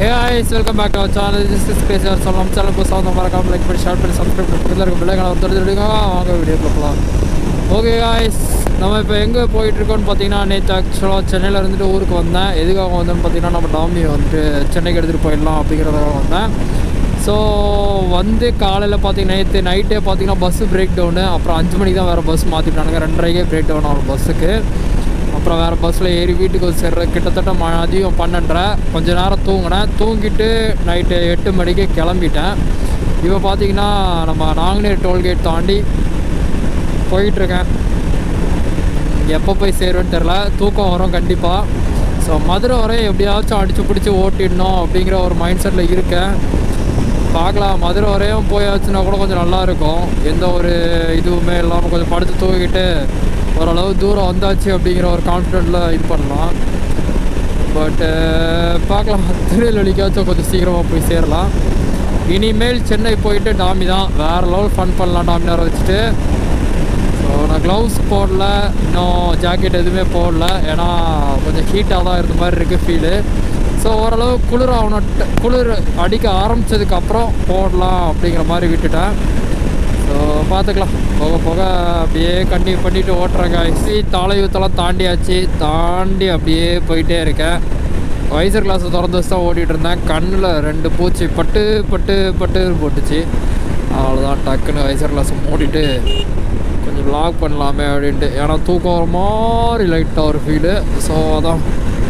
Hey guys, welcome back to our channel. This is Chris. Our channel को साथ हमारा काम like share पर subscribe कर दो बेल आइकन और दर्द देगा आगे वीडियो போலாம். Okay guys, நம்ம இப்போ எங்க போயிட்டு இருக்கோம்னு பாத்தீங்கன்னா நேத்து एक्चुअली சென்னையில இருந்து ஊருக்கு வந்தேன். எதுக்காக வந்தேன்னு பாத்தீங்கன்னா நம்ம டாமி வந்து சென்னைக்கு எடுத்துட்டு போயிடலாம் அப்படிங்கறதுக்காக வந்தேன். ஸோ வந்து காலையில் பார்த்தீங்கன்னா நேற்று நைட்டே பார்த்தீங்கன்னா பஸ்ஸு பிரேக் டவுனு. அப்புறம் 5 மணிக்கு தான் வேறு பஸ் மாற்றிட்டானுங்க. 2:30க்கே பிரேக் டவுன் ஆகும் பஸ்ஸுக்கு. அப்புறம் வேறு பஸ்ஸில் ஏறி வீட்டுக்கு சேர்ற கிட்டத்தட்ட மதியம் 12:30. கொஞ்சம் நேரம் தூங்கினேன். தூங்கிட்டு நைட்டு 8 மணிக்கு கிளம்பிட்டேன். இப்போ பார்த்தீங்கன்னா நம்ம நாங்குநேர் டோல்கேட் தாண்டி போயிட்டுருக்கேன். எப்போ போய் சேருவேன்னு தெரில. தூக்கம் வரும் கண்டிப்பாக. ஸோ மதுரை வரை எப்படியாச்சும் அடித்து பிடிச்சி ஓட்டிடணும் அப்படிங்கிற ஒரு மைண்ட் செட்டில் இருக்கேன். பார்க்கலாம். மதுரை வரையும் போயாச்சுன்னா கூட கொஞ்சம் நல்லாயிருக்கும். எந்த ஒரு இதுவுமே இல்லாமல் கொஞ்சம் படுத்து தூங்கிட்டு ஓரளவு தூரம் வந்தாச்சு அப்படிங்கிற ஒரு கான்ஃபிடென்ட்டில் இது பண்ணலாம். பட்டு பார்க்கலாம். திருநெல்வேலிக்காச்சும் கொஞ்சம் சீக்கிரமாக போய் சேரலாம். இனிமேல் சென்னை போயிட்டு டாமி தான் வேறு லெவல் ஃபன் பண்ணலாம் டாமினாரை வச்சுட்டு. ஸோ நான் க்ளவுஸ் போடல, இன்னும் ஜாக்கெட் எதுவுமே போடல. ஏன்னா கொஞ்சம் ஹீட்டாக தான் இருந்த மாதிரி இருக்குது ஃபீலு. ஸோ ஓரளவு குளிர் அடிக்க ஆரம்பித்ததுக்கப்புறம் போடலாம் அப்படிங்கிற மாதிரி விட்டுட்டேன். ஸோ பார்த்துக்கலாம். போக போக அப்படியே கண்டினியூ பண்ணிவிட்டு ஓட்டுறேன் காய்ச்சி. தாளையூத்தெல்லாம் தாண்டி அப்படியே போயிட்டே இருக்கேன். வைசர் கிளாஸை திறந்து வச்சு தான் ஓட்டிகிட்டு இருந்தேன். கண்ணில் 2 பூச்சி பட்டு போட்டுச்சு. அவ்வளோதான், டக்குன்னு வைசர் கிளாஸை மூடிட்டு கொஞ்சம் வ்ளாக் பண்ணலாமே அப்படின்ட்டு. ஏன்னா தூக்கம் ஒரு மாதிரி லைட்டாக ஒரு ஃபீலு. ஸோ அதான்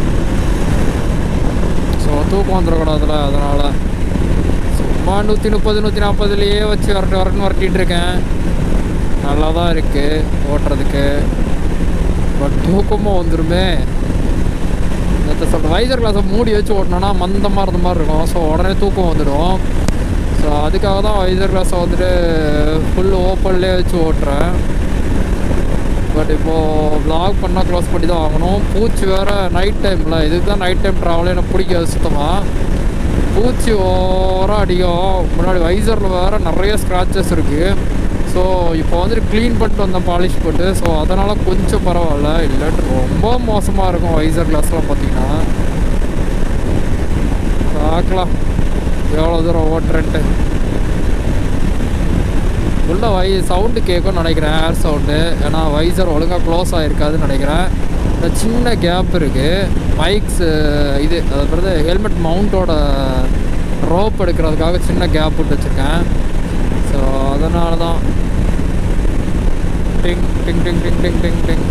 தூக்கம் வந்துடக்கூடாதுல, அதனால் சும்மா 130 140லேயே வச்சு வரட்டின்னு இருக்கேன். நல்லா தான் இருக்குது ஓட்டுறதுக்கு. பட் தூக்கமாக வந்துடுமே. நேற்று சொல்கிற வைசர் கிளாஸை மூடி வச்சு ஓட்டினோன்னா மந்தமாக இருந்த மாதிரி இருக்கும். ஸோ உடனே தூக்கம் வந்துடும். ஸோ அதுக்காக தான் வைசர் கிளாஸை வந்துட்டு ஃபுல் ஓப்பன்லேயே வச்சு ஓட்டுறேன். பட் இப்போது வ்ளாக் பண்ணால் க்ளோஸ் பண்ணி தான் வாங்கணும். பூச்சி வேறு நைட் டைமில், இதுக்கு தான் நைட் டைம் ட்ராவலே எனக்கு பிடிக்காது சுத்தமாக. பூச்சி ஓவராக அடிக்கும். முன்னாடி வைசரில் வேறு நிறைய ஸ்க்ராச்சஸ் இருக்குது. ஸோ இப்போ வந்துட்டு க்ளீன் பண்ணிட்டு வந்தேன் பாலிஷ் போட்டு. ஸோ அதனால் கொஞ்சம் பரவாயில்ல. இல்லாட்டி ரொம்ப மோசமாக இருக்கும் வைசர் கிளாஸ்லாம் பார்த்தீங்கன்னா. பார்க்கலாம் எவ்வளோ தூரம் ஓட்டுறேன்ட்டு. ஃபுல்லாக சவுண்டு கேட்கும்னு நினைக்கிறேன், ஏர் சவுண்டு. ஏன்னா வைசர் ஒழுங்காக க்ளோஸ் ஆகிருக்காதுன்னு நினைக்கிறேன். இந்த சின்ன கேப் இருக்குது. மைக்ஸு இது அதாவது ஹெல்மெட் மவுண்டோட ரோப் எடுக்கிறதுக்காக சின்ன கேப் விட்டு வச்சுருக்கேன். ஸோ அதனால தான் டிங் டிங் டிங் டிங் டிங் டிங் டிங்.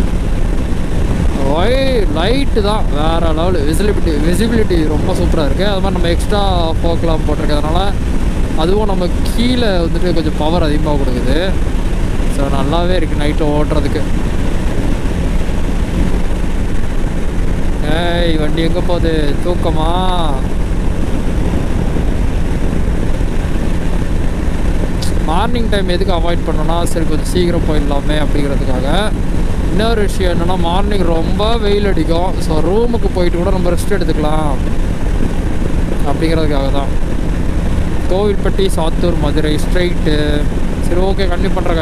லைட்டு தான் வேறு லெவலு. விசிபிலிட்டி ரொம்ப சூப்பராக இருக்குது. அது மாதிரி நம்ம எக்ஸ்ட்ரா ஃபோக்கெலாம் போட்டிருக்கிறதுனால அதுவும் நம்ம கீழே வந்துட்டு கொஞ்சம் பவர் அதிகமாக கொடுக்குது. ஸோ நல்லாவே இருக்குது நைட்டு ஓட்டுறதுக்கு. ஏய் வண்டி எங்கே போகுது? தூக்கமா? மார்னிங் டைம் எதுக்கு அவாய்ட் பண்ணோன்னா சரி கொஞ்சம் சீக்கிரம் போயிடலாமே அப்படிங்கிறதுக்காக. இன்னொரு விஷயம் என்னென்னா மார்னிங் ரொம்ப வெயில் அடிக்கும். ஸோ ரூமுக்கு போயிட்டு கூட நம்ம ரெஸ்ட் எடுத்துக்கலாம் அப்படிங்கிறதுக்காக தான். கோவில்பட்டி, சாத்தூர், மதுரை ஸ்ட்ரைட்டு. சரி ஓகே, கண்டிப்பாக பண்ணுறேன்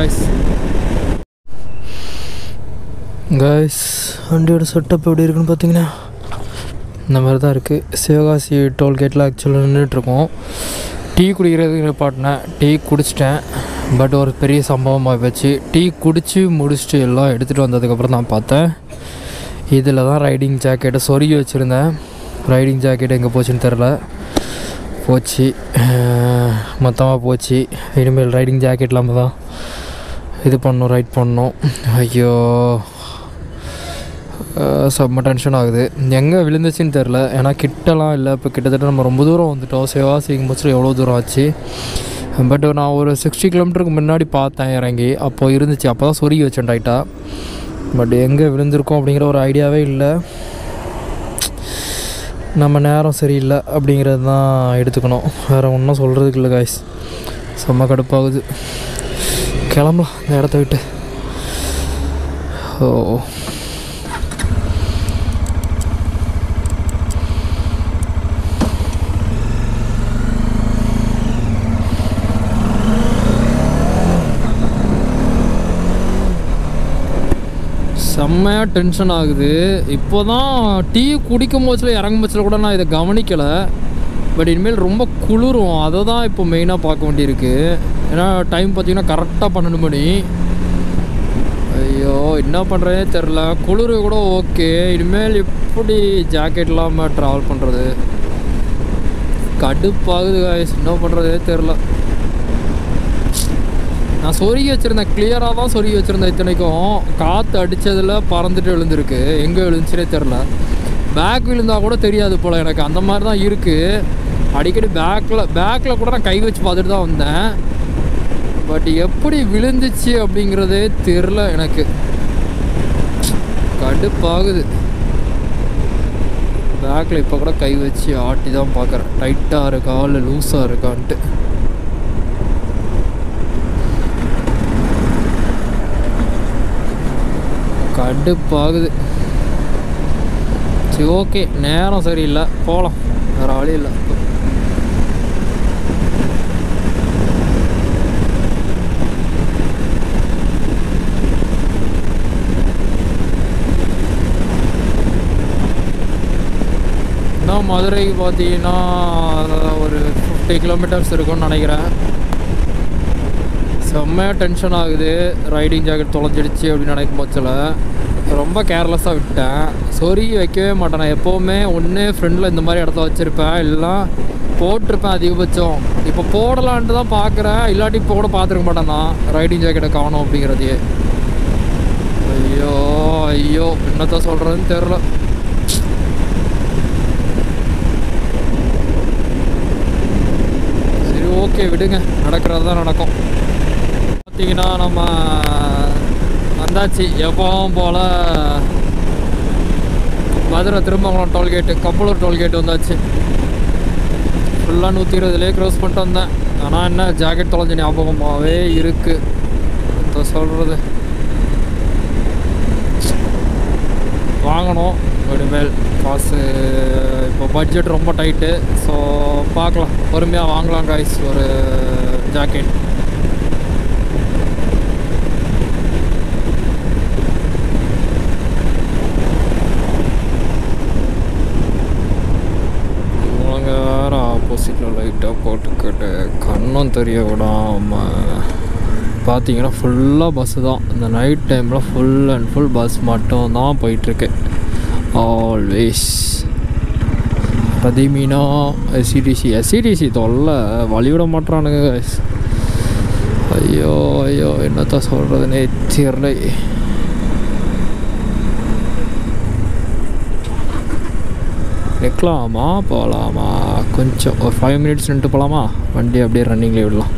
காய்ஸ். வண்டியோட செட்டப் எப்படி இருக்குன்னு பார்த்தீங்கன்னா இந்த மாதிரி தான் இருக்குது. சிவகாசி டோல்கேட்டில் ஆக்சுவலாக நின்றுட்டுருக்கோம். டீ குடிக்கிறதுக்கு நிப்பாட்டினேன். டீ குடிச்சிட்டேன். பட் ஒரு பெரிய சம்பவமாக போச்சு. டீ குடித்து முடிச்சுட்டு எல்லாம் எடுத்துகிட்டு வந்ததுக்கப்புறம் தான் பார்த்தேன் இதில் தான் ரைடிங் ஜாக்கெட்டை சொருகி வச்சுருந்தேன். ரைடிங் ஜாக்கெட் எங்கே போச்சுன்னு தெரில. போச்சு, மொத்தமாக போச்சு. இனிமேல் ரைடிங் ஜாக்கெட் இல்லாமல் தான் இது பண்ணணும், ரைட் பண்ணணும். ஐயோ செம்ம டென்ஷன் ஆகுது. எங்கே விழுந்துச்சுன்னு தெரில. ஏன்னா கிட்டலாம் இல்லை. இப்போ கிட்டத்தட்ட நம்ம ரொம்ப தூரம் வந்துட்டோம். சிவகாசிக்கு முடிச்சுட்டு எவ்வளோ தூரம் ஆச்சு. பட் நான் ஒரு 60 கிலோமீட்டருக்கு முன்னாடி பார்த்தேன் இறங்கி. அப்போது இருந்துச்சு. அப்போ தான் சொருகி வச்சேன் டைட்டாக. பட் எங்கே விழுந்திருக்கோம் அப்படிங்கிற ஒரு ஐடியாவே இல்லை. நம்ம நேரம் சரியில்லை அப்படிங்கிறது தான் எடுத்துக்கணும். வேறு ஒன்றும் சொல்கிறதுக்கு இல்லை காய்ஸ். செம்ம கடுப்பாகுது. கிளம்பலாம் இந்த இடத்த விட்டு. ஓ செம்மையாக டென்ஷன் ஆகுது. இப்போ தான் டீ குடிக்கும் போச்சில் இறங்கும் போச்சில் கூட நான் இதை கவனிக்கலை. பட் இனிமேல் ரொம்ப குளிரும், அதை தான் இப்போ மெயினாக பார்க்க வேண்டியிருக்கு. ஏன்னா டைம் பார்த்திங்கன்னா கரெக்டாக 12 மணி. ஐயோ என்ன பண்ணுறதே தெரில. குளிர் கூட ஓகே, இனிமேல் எப்படி ஜாக்கெட் இல்லாமல் ட்ராவல் பண்ணுறது? கடுப்பாகுது காய்ஸ், என்ன பண்ணுறதே தெரில. நான் சொருகி வச்சுருந்தேன், கிளியராக தான் சொருகி வச்சுருந்தேன். இத்தனைக்கும் காற்று அடித்ததில் பறந்துட்டு விழுந்துருக்கு. எங்கே விழுந்துச்சுனே தெரில. பேக் விழுந்தால் கூட தெரியாது போல் எனக்கு, அந்த மாதிரி தான் இருக்குது. அடிக்கடி பேக்கில் கூட நான் கை வச்சு பார்த்துட்டு தான் வந்தேன். பட் எப்படி விழுந்துச்சு அப்படிங்கிறதே தெரில எனக்கு. கடுப்பாகுது. பேக்கில் இப்போ கூட கை வச்சு ஆட்டி தான் பார்க்குறேன், டைட்டாக இருக்கா இல்லை லூஸாக இருக்கான்ட்டு. கடுப்பாகுது. சரி ஓகே, நேரம் சரியில்லை, போகலாம், வேறு வழி இல்லை. இன்னும் மதுரைக்கு பார்த்தீங்கன்னா ஒரு 50 கிலோமீட்டர்ஸ் இருக்கும்னு நினைக்கிறேன். செம்மையாக டென்ஷன் ஆகுது. ரைடிங் ஜாக்கெட் தொலைஞ்சிடுச்சு அப்படின்னு நினைக்கும் போச்சில் ரொம்ப கேர்லெஸ்ஸாக விட்டேன். சொருகி வைக்கவே மாட்டேன். நான் எப்போவுமே ஒன்று ஃப்ரெண்டில் இந்த மாதிரி இடத்த வச்சுருப்பேன், எல்லாம் போட்டிருப்பேன் அதிகபட்சம். இப்போ போடலான்ட்டு தான் பார்க்குறேன், இல்லாட்டி இப்போ கூட பார்த்துருக்க மாட்டேன் நான் ரைடிங் ஜாக்கெட்டை காணும் அப்படிங்கிறதையே. ஐயோ ஐயோ என்னத்தான் சொல்கிறதுன்னு தெரில. சரி ஓகே விடுங்க, நடக்கிறது தான் நடக்கும். பார்த்தீங்கன்னா நம்ம வந்தாச்சு எப்பவும் போல் மதுரை திருமங்கலம் டோல்கேட்டு, கப்பலூர் டோல்கேட்டு வந்தாச்சு. ஃபுல்லாக 120லேயே க்ராஸ் பண்ணிட்டு வந்தேன். ஆனால் என்ன ஜாக்கெட் தொலைஞ்ச ஞாபகமாகவே இருக்குது. சொல்கிறது வாங்கணும் இனிமேல். காசு இப்போ பட்ஜெட் ரொம்ப டைட்டு. ஸோ பார்க்கலாம், பொறுமையாக வாங்கலாம் காய்ஸ் ஒரு ஜாக்கெட். ஆப்போசிட்டில் லைட்டாக போட்டுக்கிட்டு கண்ணும் தெரிய விடாமல் பார்த்தீங்கன்னா ஃபுல்லாக பஸ்ஸு தான். இந்த நைட் டைமில் ஃபுல் அண்ட் ஃபுல் பஸ் மட்டும் தான் போயிட்டுருக்கு ஆல்வேஸ். பதிமீனா எஸ்சிடிசி தொல்லை வழிவிட மாட்டானுங்க. ஐயோ ஐயோ என்னத்தான் சொல்கிறதுனே தெரியலை. நிற்கலாமா போகலாமா? கொஞ்சம் ஒரு 5 மினிட்ஸ் நின்றுட்டு போகலாமா? வண்டி அப்படியே ரன்னிங்லேயே விடலாம்.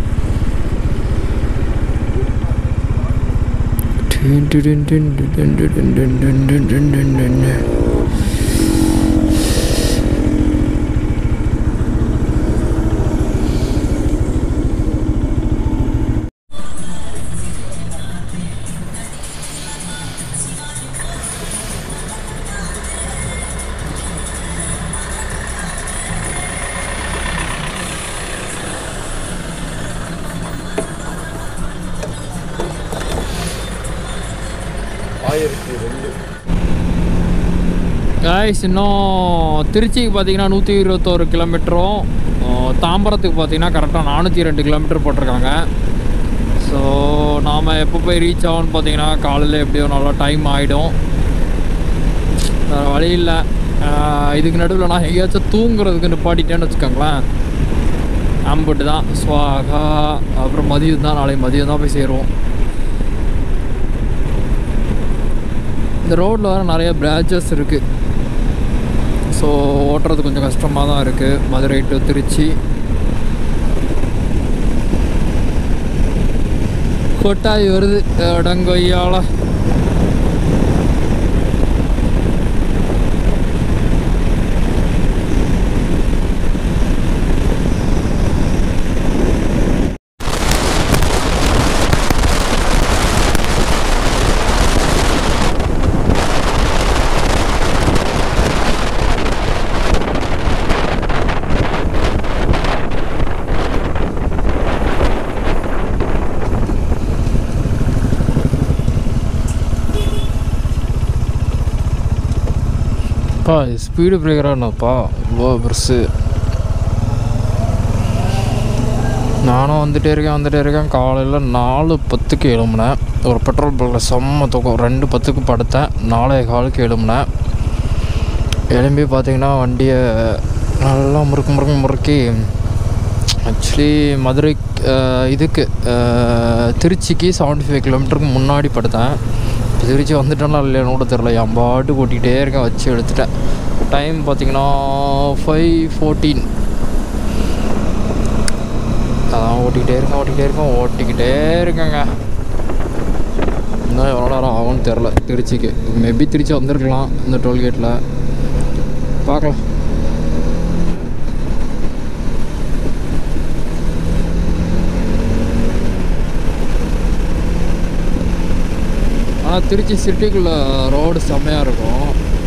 காய்ஸ் இன்னும் திருச்சிக்கு பார்த்தீங்கன்னா 121 கிலோமீட்டரும், தாம்பரத்துக்கு பார்த்தீங்கன்னா கரெக்டாக 402 கிலோமீட்டர் போட்டிருக்காங்க. ஸோ நாம் எப்போ போய் ரீச் ஆகும்னு பார்த்தீங்கன்னா காலையில் எப்படியோ நல்லா டைம் ஆகிடும். வேறு வழி இல்லை. இதுக்கு நடுவில் நான் எங்கேயாச்சும் தூங்குறதுக்கு நிப்பாட்டிட்டேன்னு வச்சுக்கோங்களேன், அம்பிட்டு தான் ஸ்வாகா. அப்புறம் மதியம் தான், நாளைக்கு மதியம் தான் போய் சேருவோம். இந்த ரோட்டில் வர நிறைய பிரான்ச்சஸ் இருக்குது. ஸோ ஓட்டுறது கொஞ்சம் கஷ்டமாக தான் இருக்குது. மதுரை டு திருச்சி கொட்டாய் வருது இடங்கொய்யால. ஸ்பீடு பிரேக்கரானப்பா இவ்வளோ பெருசு. நானும் வந்துட்டே இருக்கேன். காலையில் 4:10 எழும்பினேன். ஒரு பெட்ரோல் பங்கில் செம்ம தூக்கம். 2:10 படுத்தேன். 4:15 எழும்பினேன். எழும்பி பார்த்திங்கன்னா வண்டியை நல்லா முறுக்கி ஆக்சுவலி மதுரை இதுக்கு திருச்சிக்கு 75 கிலோமீட்டருக்கு முன்னாடி படுத்தேன். திருச்சி வந்துட்டேன்னா இல்லையான்னு கூட தெரில. என் பாட்டு ஓட்டிகிட்டே இருக்கேன். வச்சு எடுத்துட்டேன். டைம் பார்த்திங்கன்னா 5:14. அதான் ஓட்டிக்கிட்டே இருக்கேங்க. இன்னும் எவ்வளோ நேரம் ஆகும்னு தெரில திருச்சிக்கு. மேபி திருச்சி வந்திருக்கலாம் இந்த டோல்கேட்டில். பார்க்கலாம். ஆனால் திருச்சி சிட்டிக்குள்ளே ரோடு செம்மையாக இருக்கும்.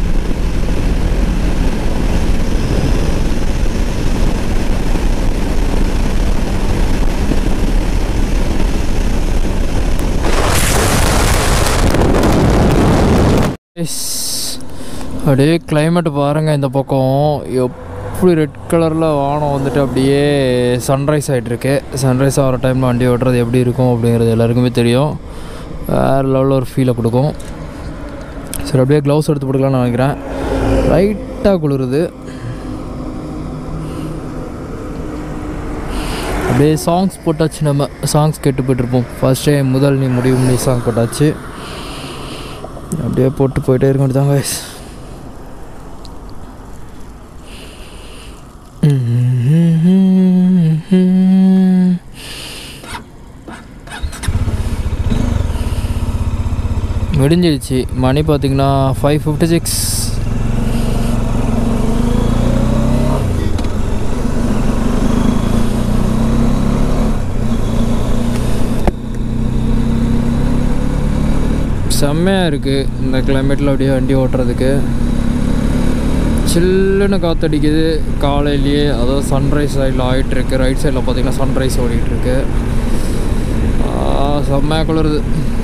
அப்படியே கிளைமேட் பாருங்கள். இந்த பக்கம் எப்படி ரெட் கலரில் வானம் வந்துட்டு அப்படியே சன்ரைஸ் ஆகிட்டுருக்கு. சன்ரைஸ் ஆகிற டைமில் வண்டி ஓட்டுறது எப்படி இருக்கும் அப்படிங்கிறது எல்லாருக்குமே தெரியும். வேறு லெவலில் ஒரு ஃபீலை கொடுக்கும். சரி, அப்படியே க்ளவுஸ் எடுத்து போட்டுக்கலாம்னு நினைக்கிறேன். லைட்டாக குளிருது. அப்படியே சாங்ஸ் போட்டாச்சு. நம்ம சாங்ஸ் கேட்டு போய்ட்டுருப்போம். ஃபர்ஸ்ட் டைம் முதல் நீ முடியும் நீ சாங் போட்டாச்சு. அப்படியே போயிட்டே இருக்க வேண்டியதாங்க. விடிஞ்சிடுச்சு. மணி பார்த்திங்கன்னா 5:56. செம்மையாக இருக்குது இந்த கிளைமேட்டில் அப்படியே வண்டி ஓட்டுறதுக்கு. சில்லுன்னு காற்றடிக்குது காலையிலேயே. அதாவது சன்ரைஸ் சைடில் ஆகிட்டுருக்கு. ரைட் சைடில் பார்த்திங்கன்னா சன்ரைஸ் ஓடிட்டுருக்கு. செம்மையாக குளிருது.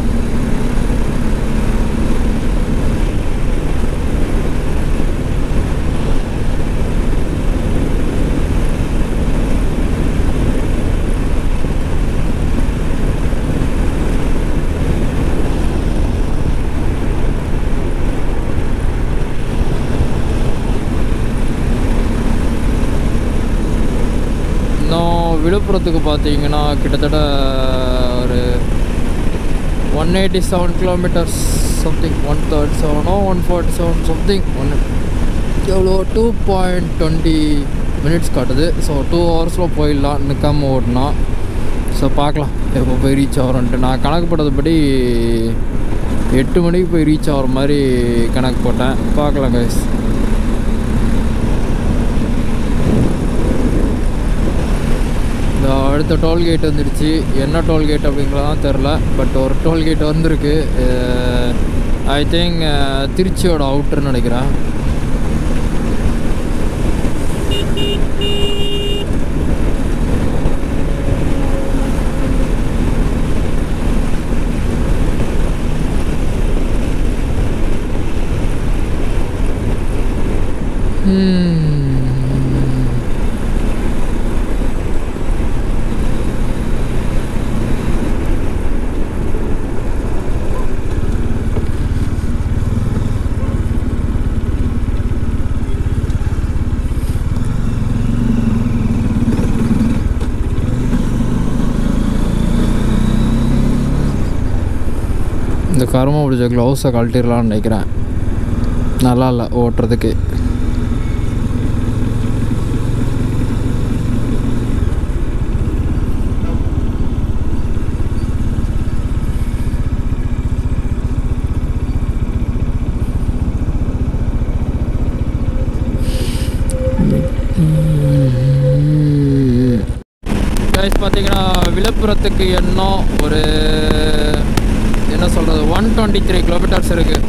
விழுப்புரத்துக்கு பார்த்தீங்கன்னா கிட்டத்தட்ட ஒரு 187 கிலோமீட்டர்ஸ் சம்திங். 137 147 சம்திங். எவ்வளோ 2.20 மினிட்ஸ் காட்டுது. ஸோ 2 ஹவர்ஸில் போயிடலாம் நிற்காமல் ஓட்டினா. ஸோ பார்க்கலாம் எப்போ போய் ரீச் ஆகிறோன்ட்டு. நான் கணக்கு போட்டதுபடி 8 மணிக்கு போய் ரீச் ஆகிற மாதிரி கணக்கு போட்டேன். பார்க்கலாம் கைஸ். அடுத்த டோல்கேட் வந்துடுச்சு. என்ன டோல்கேட் அப்படிங்கிறதான் தெரில. பட் ஒரு டோல்கேட் வந்திருக்கு. ஐ திங்க் திருச்சியோட அவுட்டர்னு நினைக்கிறேன். இந்த கருமை பிடிச்ச க்ளவுஸை கழட்டிடலான்னு நினைக்கிறேன். நல்லா இல்லை ஓட்டுறதுக்கு. பார்த்தீங்கன்னா விழுப்புரத்துக்கு இன்னும் ஒரு என்ன சொல்கிறது 123 கிலோமீட்டர்ஸ் இருக்குது.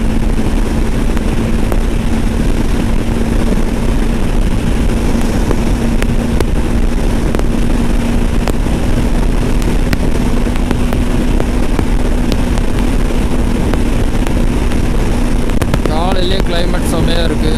காலையிலே கிளைமேட் செம்மையாக இருக்குது.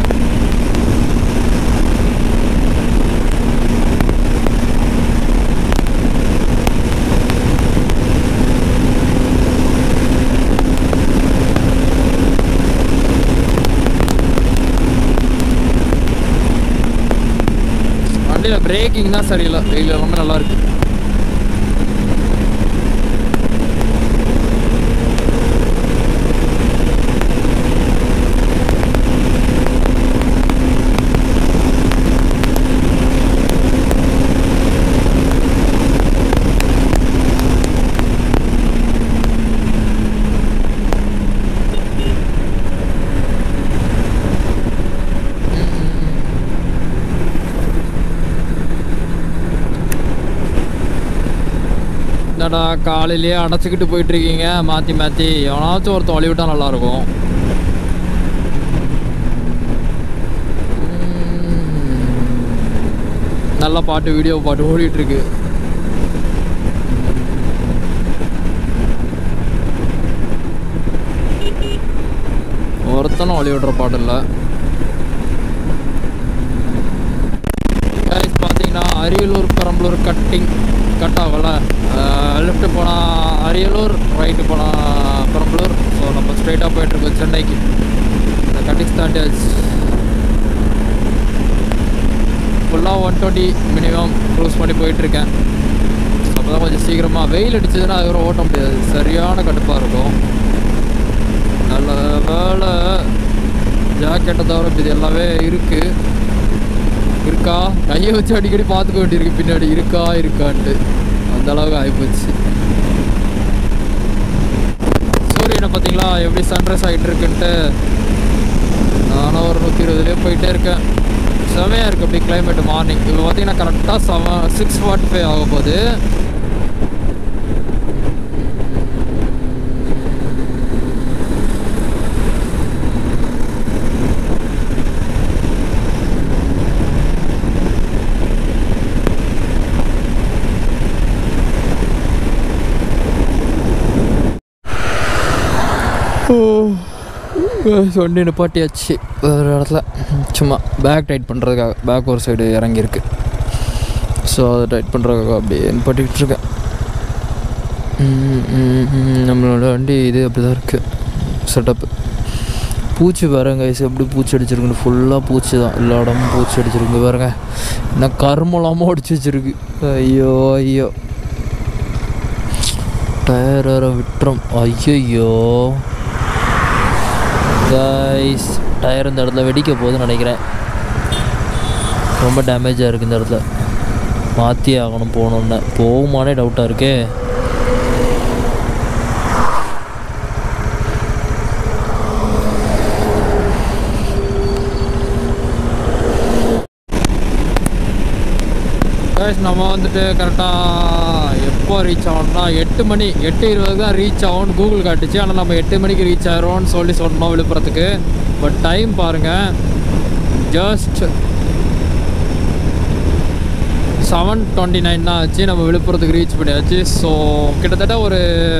வண்டியில் பிரேக்கிங் தான் சரியில்லை. வெயில் எல்லாமே நல்லாயிருக்கு. என்னடா காலையிலேயே அடைச்சிக்கிட்டு போயிட்டுருக்கீங்க மாற்றி மாற்றி? எவனாச்சும் ஒருத்தன் வழி விட்டால் நல்லாயிருக்கும். நல்ல பாட்டு, வீடியோ பாட்டு ஓடிட்டுருக்கு. ஒருத்தனும் வழி விடுற பாட்டு இல்லை. பார்த்தீங்கன்னா அரியலூர் பெரம்பலூர் கட் ஆகல. லெஃப்ட்டு போனால் அரியலூர், ரைட்டு போனால் பெரம்பலூர். ஸோ நம்ம ஸ்ட்ரைட்டாக போயிட்டுருக்கோம் சென்னைக்கு. இந்த கட்டிங் தாண்டியாச்சு. ஃபுல்லாக 120 மினிமம் க்ரூஸ் பண்ணி போயிட்டுருக்கேன். அப்போ தான் கொஞ்சம் சீக்கிரமாக. வெயில் அடிச்சதுன்னா அதுக்கப்புறம் ஓட்ட முடியாது, சரியான கடுப்பாக இருக்கும். நல்ல வேலை ஜாக்கெட்டை தவிர இது எல்லாமே இருக்கா. கையை வச்சு அடிக்கடி பார்த்துக்க வேண்டியிருக்கு பின்னாடி இருக்கான்ட்டு. அந்த அளவுக்கு ஆகிப்போச்சு. சூரியனை பார்த்தீங்களா எப்படி சன்ரைஸ் ஆகிட்டு இருக்குன்ட்டு. நானும் ஒரு 120 போயிட்டே இருக்கேன். செமையாக இருக்குது அப்படி கிளைமேட். மார்னிங் இப்போ பார்த்தீங்கன்னா கரெக்டாக 6:45 ஆக போகுது. வண்டி நிப்பாட்டியாச்சு ஒரு இடத்துல. சும்மா பேக் டைட் பண்ணுறதுக்காக. பேக் ஒரு சைடு இறங்கியிருக்கு. ஸோ அதை டைட் பண்ணுறதுக்காக அப்படியே நிப்பாட்டிக்கிட்டு இருக்கேன். நம்மளோட வண்டி இது அப்படி தான் இருக்குது செட்டப்பு. பூச்சி பாருங்க கைஸ், எப்படி பூச்சி அடிச்சிருக்குன்னு. ஃபுல்லாக பூச்சி தான், எல்லா இடமும் பூச்சி அடிச்சிருக்கு பாருங்க. என்ன கருமெல்லாமல் அடிச்சு வச்சிருக்கு. ஐயோ டயர் வேறு விட்டுரும். ஐயோ கைஸ், டயர் இந்த இடத்துல வெடிக்க போகுதுன்னு நினைக்கிறேன். ரொம்ப டேமேஜாக இருக்குது இந்த இடத்துல. மாற்றி ஆகணும் போகணுன்னு. போகுமானே டவுட்டாக இருக்கே. நம்ம வந்துட்டு கரெக்டாக எப்போ ரீச் ஆகணும்னா 8:20 தான் ரீச் ஆகும்னு கூகுள் காட்டுச்சு. ஆனால் நம்ம 8 மணிக்கு ரீச் ஆகிறோம்னு சொன்னோம் விழுப்புரத்துக்கு. பட் டைம் பாருங்கள், ஜஸ்ட் 7:29 தான் ஆச்சு. நம்ம விழுப்புரத்துக்கு ரீச் பண்ணியாச்சு. ஸோ கிட்டத்தட்ட ஒரு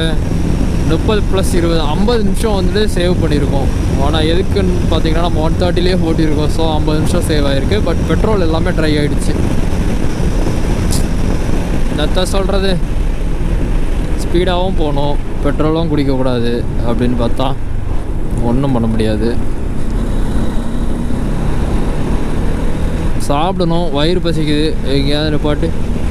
30+20 50 நிமிஷம் வந்துட்டு சேவ் பண்ணியிருக்கோம். ஆனால் எதுக்குன்னு பார்த்தீங்கன்னா நம்ம 130லேயே ஓட்டியிருக்கோம். ஸோ 50 நிமிஷம் சேவ் ஆகிருக்கு. பட் பெட்ரோல் எல்லாமே ட்ரை ஆகிடுச்சு. என்னத்தான் சொல்கிறது, ஸ்பீடாகவும் போகணும், பெட்ரோலும் குடிக்கக்கூடாது அப்படின்னு பார்த்தா ஒன்றும் பண்ண முடியாது. சாப்பிடணும், வயிறு பசிக்குது. எங்கேயாவது நிப்பாட்டு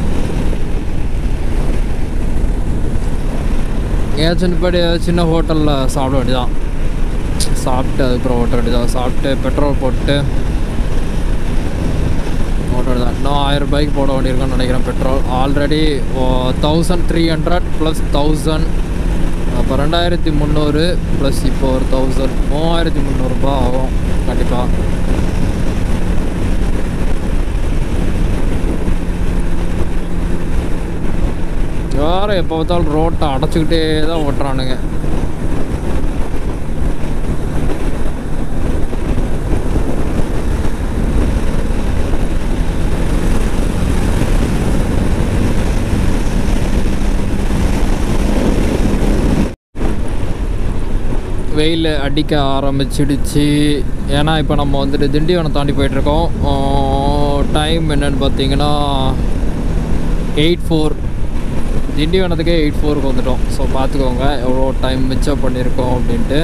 ஏதாச்சும் நிப்பாட்டி சின்ன ஹோட்டலில் சாப்பிட வேண்டியதான். சாப்பிட்டு அதுக்கப்புறம் ஓட்ட வேண்டியதான். சாப்பிட்டு பெட்ரோல் போட்டு தான். இன்னும் 1000 ரூபாய்க்கு போட வேண்டியிருக்குன்னு நினைக்கிறேன் பெட்ரோல். ஆல்ரெடி 1300 + 1000, அப்போ 2300 + இப்போ ஒரு 1000, 3300 ரூபா ஆகும் கண்டிப்பாக. வேறு எப்போ பார்த்தாலும் ரோட்டை அடைச்சிக்கிட்டே தான் ஓட்டுறானுங்க. வெயில் அடிக்க ஆரம்பிச்சிடுச்சு. ஏன்னா இப்போ நம்ம வந்துட்டு திண்டிவனம் தாண்டி போயிட்டுருக்கோம். டைம் என்னென்னு பார்த்தீங்கன்னா 8:04. திண்டிவனத்துக்கே 8:04க்கு வந்துட்டோம். ஸோ பார்த்துக்கோங்க எவ்வளோ டைம் மிச்சம் பண்ணியிருக்கோம் அப்படின்ட்டு.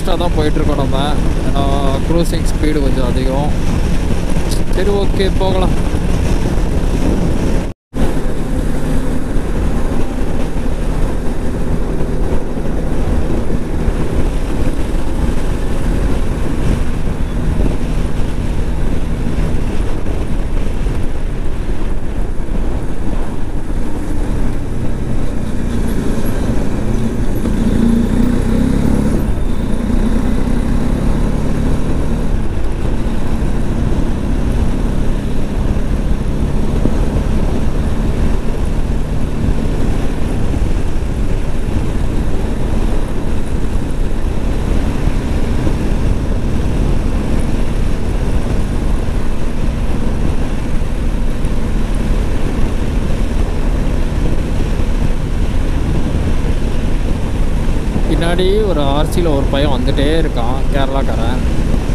ஃபாஸ்ட்டாக தான் போயிட்டுருக்கோம் நம்ம. ஏன்னா க்ரூசிங் ஸ்பீடு கொஞ்சம் அதிகம். சரி ஓகே போகலாம். பின்னாடி ஒரு ஆர்சியில் ஒரு பையன் வந்துகிட்டே இருக்கான், கேரளாக்காரன்.